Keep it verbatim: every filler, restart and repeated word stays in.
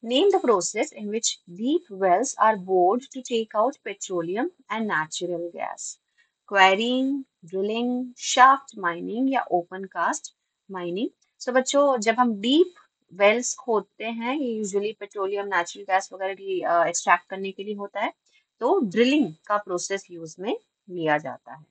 Name the process in which deep wells are bored to take out petroleum and natural gas. Quarrying, drilling, shaft mining या open cast mining. So बच्चों जब हम deep wells खोदते हैं ये usually petroleum natural gas वगैरह की extract करने के लिए होता है तो ड्रिलिंग का प्रोसेस यूज में लिया जाता है